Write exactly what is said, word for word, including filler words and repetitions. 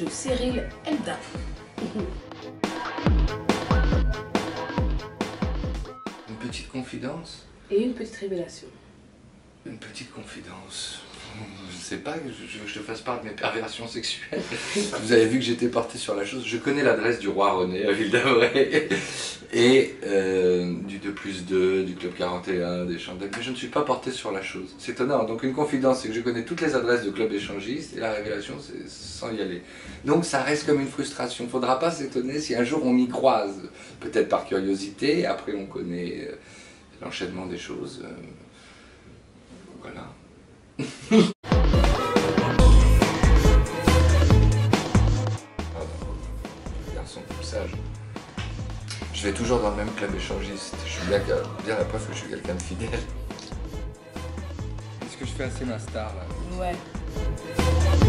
de Cyril Elda. Une petite confidence? Et une petite révélation. Une petite confidence. Je sais pas, je, je, je te fasse part de mes perversions sexuelles. Vous avez vu que j'étais porté sur la chose. Je connais l'adresse du Roi René à Ville d'Avray et euh, du deux plus deux, du Club quarante et un, des Chandelles, mais je ne suis pas porté sur la chose. C'est étonnant. Donc une confidence, c'est que je connais toutes les adresses de clubs échangistes et la révélation, c'est sans y aller. Donc ça reste comme une frustration. Faudra pas s'étonner si un jour on m'y croise. Peut-être par curiosité, après on connaît euh, l'enchaînement des choses. Euh, voilà. Garçon plus sage. Je vais toujours dans le même club échangiste. Je suis bien, bien la preuve que je suis quelqu'un de fidèle. Est-ce que je fais assez ma star là? Ouais.